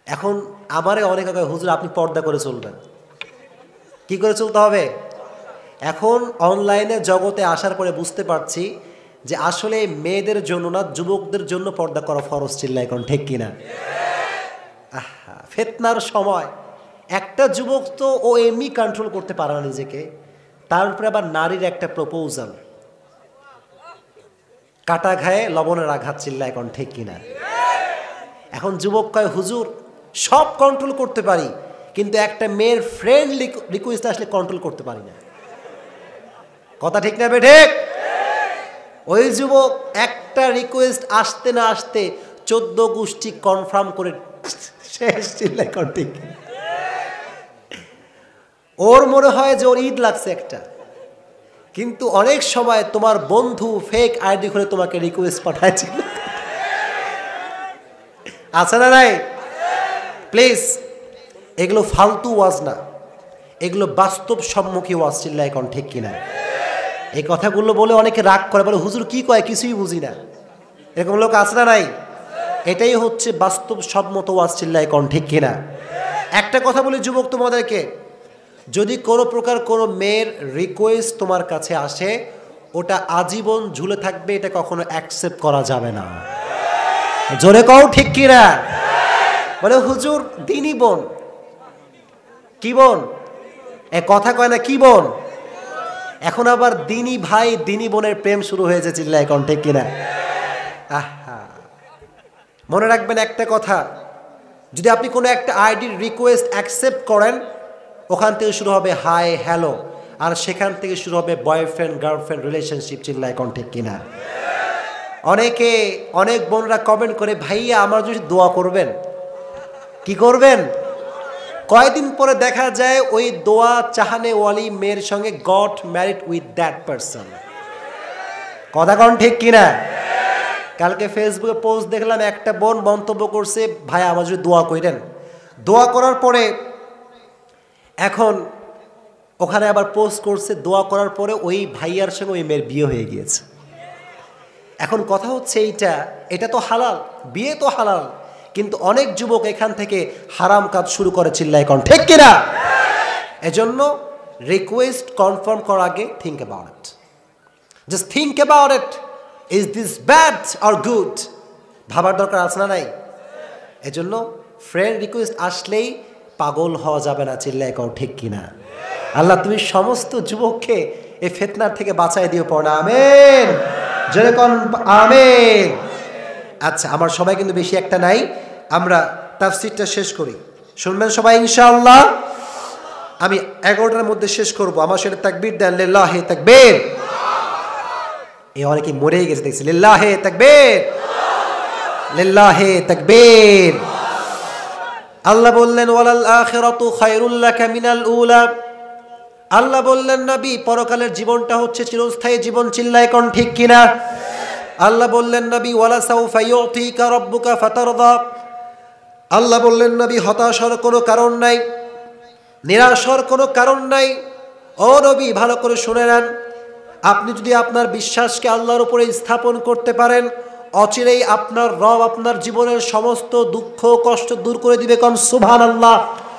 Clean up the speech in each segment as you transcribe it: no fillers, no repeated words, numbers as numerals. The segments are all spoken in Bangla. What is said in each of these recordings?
এখন আমারে অনেকে কয় হুজুর আপনি পর্দা করে চলবেন। কি করে চলতে হবে? এখন অনলাইনে জগতে আসার পরে বুঝতে পারছি যে আসলে মেয়েদের জন্য না, যুবকদের জন্য পর্দা করা ফরজ। চিল্লা এখন ঠিক কিনা? ফিতনার সময় একটা যুবক তো ও এমনি কন্ট্রোল করতে পারে না নিজেকে, তার উপরে আবার নারীর একটা প্রপোজাল, কাটা ঘায়ে লবণের আঘাত। চিল্লা এখন ঠিক কিনা? এখন যুবক কয় হুজুর সব কন্ট্রোল করতে পারি, কিন্তু একটা মেয়ের ফ্রেন্ড রিকোয়েস্ট আসলে কন্ট্রোল করতে পারি না। কথা ঠিক না বেঠিক? ওই যুবক একটা রিকোয়েস্ট আসতে না আসতে 14 গোষ্ঠী কনফার্ম করে শেষ। চিল্লা এখন ঠিক। ওর মনে হয় যে ওর ঈদ লাগছে একটা, কিন্তু অনেক সময় তোমার বন্ধু ফেক আইডি করে তোমাকে রিকোয়েস্ট পাঠাচ্ছিল। আছে না নাই? প্লিজ, এগুলো ফালতু ওয়াজ না, এগুলো বাস্তব সম্মুখী ওয়াজ। চিল্লা এখন ঠিক কিনা? এই কথাগুলো বলে অনেকে রাগ করে, বলে হুজুর কি কয় কিছুই বুঝি না। এরকম লোক আছে না নাই? এটাই হচ্ছে বাস্তব সম্মত ওয়াজ। চিল্লা এখন ঠিক কিনা? একটা কথা বলি যুবক তোমাদেরকে, যদি কোনো প্রকার কোনো মেয়ের রিকোয়েস্ট তোমার কাছে আসে, ওটা আজীবন ঝুলে থাকবে, এটা কখনো অ্যাকসেপ্ট করা যাবে না। জোরে কও ঠিক কিনা? বলে হুজুর দিনী বোন। কি বোন? এ কথা কয় না কি বোন? এখন আবার দিনী ভাই দিনী বোনের প্রেম শুরু হয়েছে। চিল্লা এখন ঠিক কিনা? মনে রাখবেন একটা কথা, যদি আপনি কোনো একটা আইডির রিকোয়েস্ট অ্যাকসেপ্ট করেন, ওখান থেকে শুরু হবে হাই হ্যালো, আর সেখান থেকে শুরু হবে বয়ফ্রেন্ড গার্লফ্রেন্ড রিলেশনশিপ। চিল্লা এখন ঠিক কিনা? অনেক বোনরা কমেন্ট করে, ভাইয়া আমার যদি দোয়া করবেন। কি করবেন? কয়েকদিন পরে দেখা যায় ওই দোয়া চাহানে ওয়ালি মেয়ের সঙ্গে got married with that person. কথা কোন ঠিক কিনা? কালকে ফেসবুকে পোস্ট দেখলাম, একটা বোন মন্তব্য করছে, ভাই আমার যদি দোয়া করেন। দোয়া করার পরে এখন ওখানে আবার পোস্ট করছে, দোয়া করার পরে ওই ভাইয়ার সঙ্গে ওই মেয়ের বিয়ে হয়ে গিয়েছে। এখন কথা হচ্ছে এটা তো হালাল, বিয়ে তো হালাল, কিন্তু অনেক যুবক এখান থেকে হারাম কাজ শুরু করে। চিল্লা এখন ঠিক কিনা? এজন্য রিকোয়েস্ট কনফার্ম করার আগে think about it. Just think about it, is this bad or good? ভাবার দরকার আছে না নাই? এজন্য ফ্রেন্ড রিকোয়েস্ট আসলেই পাগল হওয়া যাবে না। চিল্লা এখন ঠিক কিনা? আল্লাহ তুমি সমস্ত যুবককে এই ফিতনার থেকে বাঁচাই দিও, পড়া আমিন। যেরকম আমিন। আচ্ছা, আমার সময় কিন্তু বেশি একটা নাই, আমরা তাফসীরটা শেষ করি, শুনবেন সবাই ইনশাআল্লাহ। আমি 11টার মধ্যে শেষ করব। আমার সাথে তাকবীর দেন, লিল্লাহি তাকবীর। এই অনেকে মরেই গেছে দেখছি। লিল্লাহি তাকবীর, লিল্লাহি তাকবীর। আল্লাহ বললেন ওয়ালাল আখিরাতু খায়রুল লাকা মিনাল উলা। আল্লাহ বললেন নবী পরকালের জীবনটা হচ্ছে চিরস্থায়ী জীবন। চিল্লা এখন ঠিক কিনা? আল্লাহ বললেন নবী ওয়ালা সাউফা ইউতিকা রাব্বুকা ফাতারদা। আল্লাহ বললেন নবী হতাশার কোনো কারণ নাই, নিরাশার কোনো কারণ নাই। ও নবী ভালো করে শুনে নেন, আপনি যদি আপনার বিশ্বাসকে আল্লাহর উপরে স্থাপন করতে পারেন, অচিরেই আপনার রব আপনার জীবনের সমস্ত দুঃখ কষ্ট দূর করে দিবে। কোন সুবহানাল্লাহ।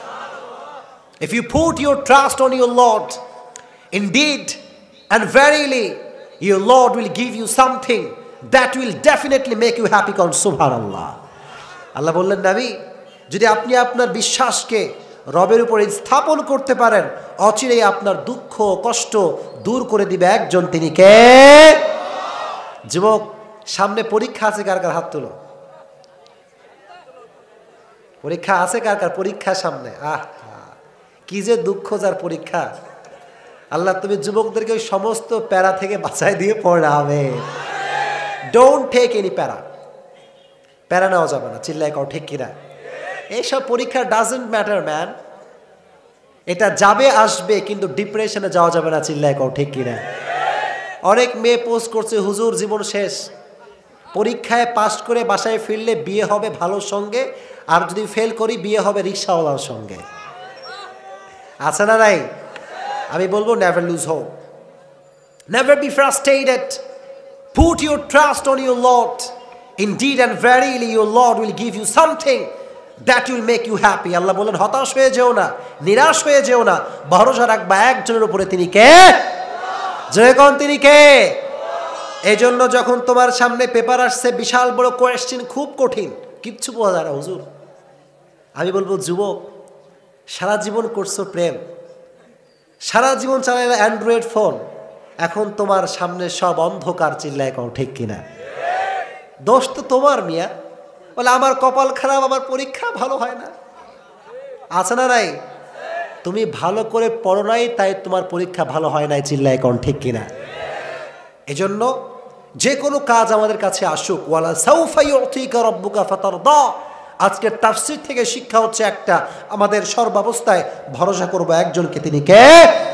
If you put your trust on your Lord, indeed and verily your Lord will give you something that will definitely make you happy. কোন সুবহানাল্লাহ। আল্লাহ বললেন নবী যদি আপনি আপনার বিশ্বাসকে রবের উপরে স্থাপন করতে পারেন, অচিরেই আপনার দুঃখ কষ্ট দূর করে দিবে একজন, তিনি কে? যুবক, সামনে পরীক্ষা আছে, কার কার হাত তুলো। পরীক্ষা আছে কার কার? পরীক্ষা সামনে। কি যে দুঃখ যার পরীক্ষা। আল্লাহ তুমি যুবকদেরকে ওই সমস্ত প্যারা থেকে বাঁচাই দিয়ে পড়াবে। ডোন্ট টেক এনি প্যারা। প্যারা নেওয়া যাবে না। চিল্লায় কাও ঠিক কিনা? এইসব পরীক্ষা ডাজন্ট ম্যাটার ম্যান। এটা যাবে আসবে, কিন্তু ডিপ্রেশনে যাওয়া যাবে না। চিল্লায় কাও ঠিক কিনা? অনেক মেয়ে পোস্ট করছে হুজুর জীবন শেষ, পরীক্ষায় পাস করে বাসায় ফিরলে বিয়ে হবে ভালোর সঙ্গে, আর যদি ফেল করি বিয়ে হবে রিক্সাওয়ালার সঙ্গে। আছে না নাই? আমি বলবো never lose hope, never be frustrated, put your trust on your lord, indeed and verily your Lord will give you something that will make you happy. আল্লাহ বলেন হতাশ হয়ে যেও না, নিরাশ হয়ে যেও না, ভরসা রাখবা একজনের উপরে, তিনি কে? জয় কোন, তিনি কে? এই জন্য যখন তোমার সামনে পেপার আসছে বিশাল বড় কোয়েশ্চেন, খুব কঠিন, কিচ্ছু বোঝা যায় না হুজুর, আমি বলবো যুবক, সারা জীবন করছো প্রেম, সারা জীবন চালাইলে অ্যান্ড্রয়েড ফোন, এখন তোমার সামনে সব অন্ধকার, চিল্লায় কও ঠিক কিনা? দোষ তো তোমার মিয়া। বলে আমার কপাল খারাপ, আমার পরীক্ষা ভালো হয় না। আছে না নাই? তুমি ভালো করে পড়ো নাই, তাই তোমার পরীক্ষা ভালো হয় নাই, চিল্লায় কও ঠিক কিনা? এজন্য যে কোনো কাজ আমাদের কাছে আসুক, ওয়ালা সাউফা ইউতিকা রাব্বুকা ফাতারদা, আজকের তাফসীর থেকে শিক্ষা হচ্ছে একটা, আমাদের সর্বাবস্থায় ভরসা করব একজনকে, তিনি কে?